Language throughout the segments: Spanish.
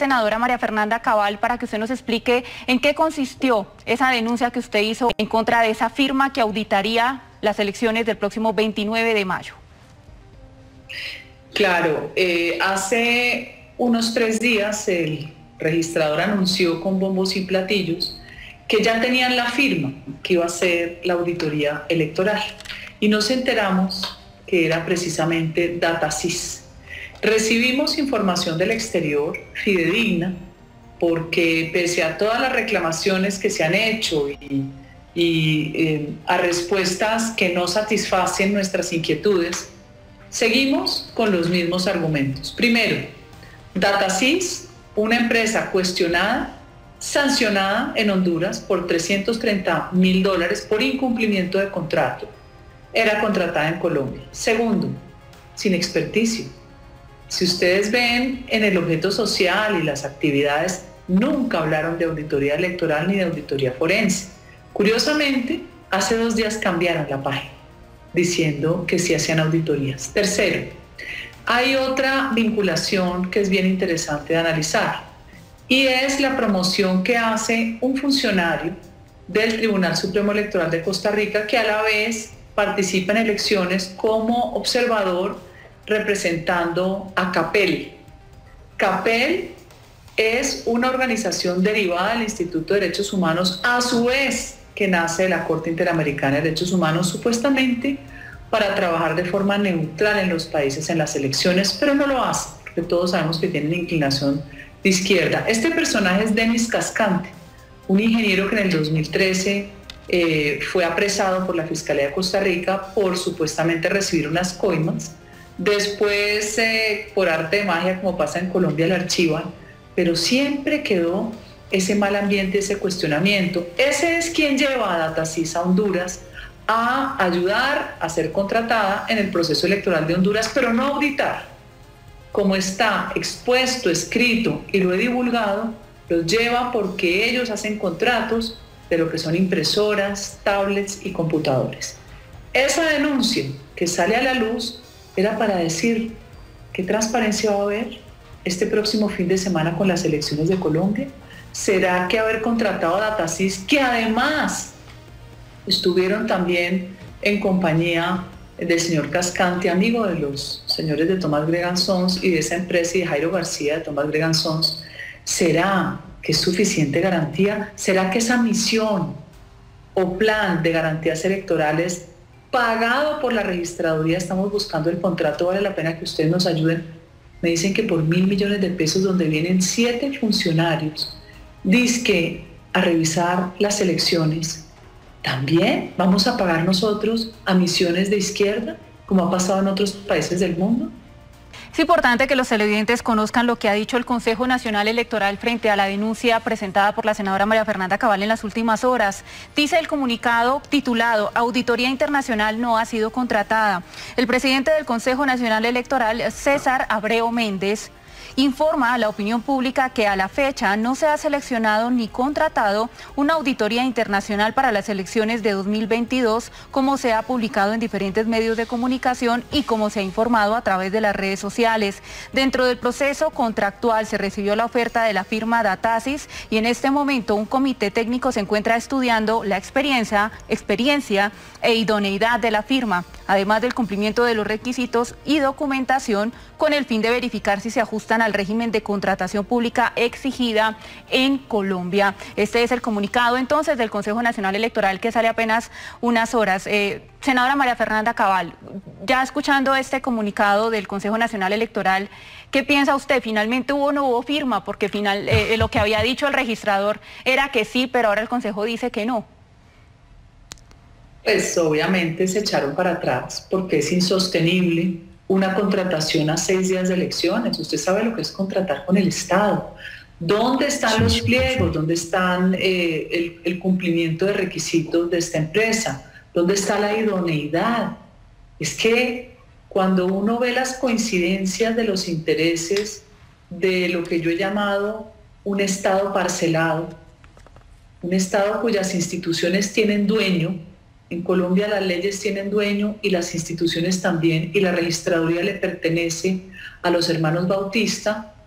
senadora María Fernanda Cabal, para que usted nos explique en qué consistió esa denuncia que usted hizo en contra de esa firma que auditaría las elecciones del próximo 29 de mayo. Claro, hace unos 3 días el registrador anunció con bombos y platillos que ya tenían la firma que iba a ser la auditoría electoral y nos enteramos que era precisamente Datasys. Recibimos información del exterior fidedigna porque pese a todas las reclamaciones que se han hecho y a respuestas que no satisfacen nuestras inquietudes, seguimos con los mismos argumentos. Primero, Datasys, una empresa cuestionada, sancionada en Honduras por $330.000 por incumplimiento de contrato, era contratada en Colombia. Segundo, sin experticio. Si ustedes ven en el objeto social y las actividades, nunca hablaron de auditoría electoral ni de auditoría forense. Curiosamente, hace 2 días cambiaron la página, diciendo que sí hacían auditorías. Tercero, hay otra vinculación que es bien interesante de analizar, y es la promoción que hace un funcionario del Tribunal Supremo Electoral de Costa Rica, que a la vez participa en elecciones como observador representando a CAPEL. CAPEL es una organización derivada del Instituto de Derechos Humanos, a su vez que nace de la Corte Interamericana de Derechos Humanos, supuestamente para trabajar de forma neutral en los países en las elecciones, pero no lo hace, porque todos sabemos que tienen inclinación de izquierda. Este personaje es Denis Cascante, un ingeniero que en el 2013 fue apresado por la Fiscalía de Costa Rica por supuestamente recibir unas coimas. Después, por arte de magia, como pasa en Colombia, la archivan, pero siempre quedó ese mal ambiente, ese cuestionamiento. Ese es quien lleva a Datasys a Honduras a ayudar a ser contratada en el proceso electoral de Honduras, pero no auditar. Como está expuesto, escrito y lo he divulgado, los lleva porque ellos hacen contratos de lo que son impresoras, tablets y computadores. Esa denuncia que sale a la luz era para decir qué transparencia va a haber este próximo fin de semana con las elecciones de Colombia. ¿Será que haber contratado a Datasys, que además estuvieron también en compañía del señor Cascante, amigo de los señores de Thomas Gregan Sons y de esa empresa, y de Jairo García de Thomas Gregan Sons, será que es suficiente garantía? ¿Será que esa misión o plan de garantías electorales pagado por la registraduría, estamos buscando el contrato, vale la pena que ustedes nos ayuden? Me dicen que por $1.000 millones de pesos, donde vienen 7 funcionarios, dizque a revisar las elecciones, ¿también vamos a pagar nosotros a misiones de izquierda, como ha pasado en otros países del mundo? Es importante que los televidentes conozcan lo que ha dicho el Consejo Nacional Electoral frente a la denuncia presentada por la senadora María Fernanda Cabal en las últimas horas. Dice el comunicado titulado "Auditoría Internacional no ha sido contratada". El presidente del Consejo Nacional Electoral, César Abreu Méndez, informa a la opinión pública que a la fecha no se ha seleccionado ni contratado una auditoría internacional para las elecciones de 2022, como se ha publicado en diferentes medios de comunicación y como se ha informado a través de las redes sociales. Dentro del proceso contractual se recibió la oferta de la firma Datasys y en este momento un comité técnico se encuentra estudiando la experiencia e idoneidad de la firma, además del cumplimiento de los requisitos y documentación, con el fin de verificar si se ajustan al régimen de contratación pública exigida en Colombia. Este es el comunicado entonces del Consejo Nacional Electoral, que sale apenas unas horas. Senadora María Fernanda Cabal, ya escuchando este comunicado del Consejo Nacional Electoral, ¿qué piensa usted? ¿Finalmente hubo o no hubo firma? Porque lo que había dicho el registrador era que sí, pero ahora el Consejo dice que no. Pues obviamente se echaron para atrás porque es insostenible una contratación a 6 días de elecciones. Usted sabe lo que es contratar con el Estado. ¿Dónde están los pliegos? ¿Dónde están el cumplimiento de requisitos de esta empresa? ¿Dónde está la idoneidad? Es que cuando uno ve las coincidencias de los intereses de lo que yo he llamado un Estado parcelado, un Estado cuyas instituciones tienen dueño. En Colombia las leyes tienen dueño y las instituciones también, y la registraduría le pertenece a los hermanos Bautista.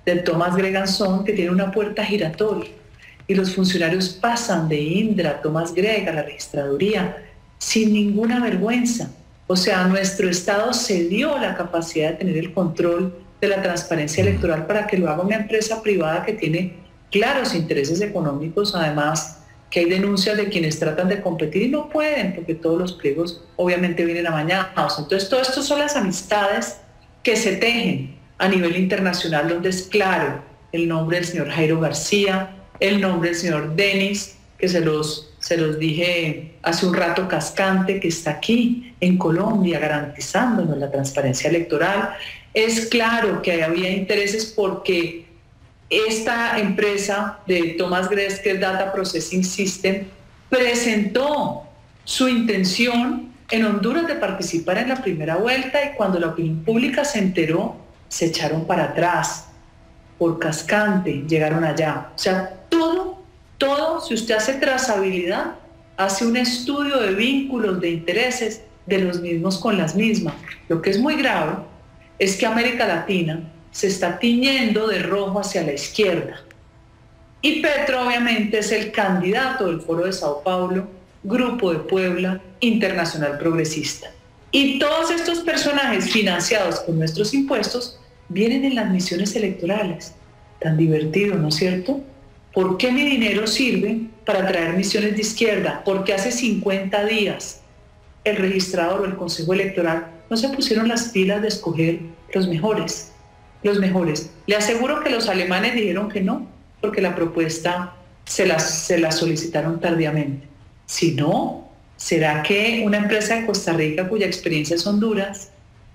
de Thomas Greganson, que tiene una puerta giratoria y los funcionarios pasan de Indra a Thomas Greg a la registraduría sin ninguna vergüenza. O sea, nuestro Estado cedió la capacidad de tener el control de la transparencia electoral para que lo haga una empresa privada que tiene claros intereses económicos, además que hay denuncias de quienes tratan de competir y no pueden porque todos los pliegos obviamente vienen amañados. Entonces, todo esto son las amistades que se tejen a nivel internacional, donde es claro el nombre del señor Jairo García, el nombre del señor Denis, que se los dije hace un rato, Cascante, que está aquí en Colombia garantizándonos la transparencia electoral. Es claro que había intereses porque esta empresa de Thomas Gress, que es Data Processing System, presentó su intención en Honduras de participar en la primera vuelta y cuando la opinión pública se enteró, se echaron para atrás. Por Cascante llegaron allá. O sea, todo, si usted hace trazabilidad, hace un estudio de vínculos, de intereses de los mismos con las mismas. Lo que es muy grave es que América Latina se está tiñendo de rojo hacia la izquierda. Y Petro obviamente es el candidato del Foro de Sao Paulo, Grupo de Puebla, Internacional Progresista. Y todos estos personajes financiados con nuestros impuestos vienen en las misiones electorales. Tan divertido, ¿no es cierto? ¿Por qué mi dinero sirve para traer misiones de izquierda? Porque hace 50 días el registrador o el Consejo Electoral no se pusieron las pilas de escoger los mejores. Los mejores. Le aseguro que los alemanes dijeron que no, porque la propuesta se la solicitaron tardíamente. Si no, ¿será que una empresa de Costa Rica, cuya experiencia es Honduras,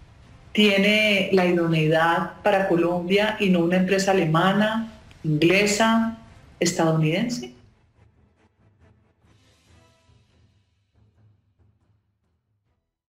tiene la idoneidad para Colombia y no una empresa alemana, inglesa, estadounidense?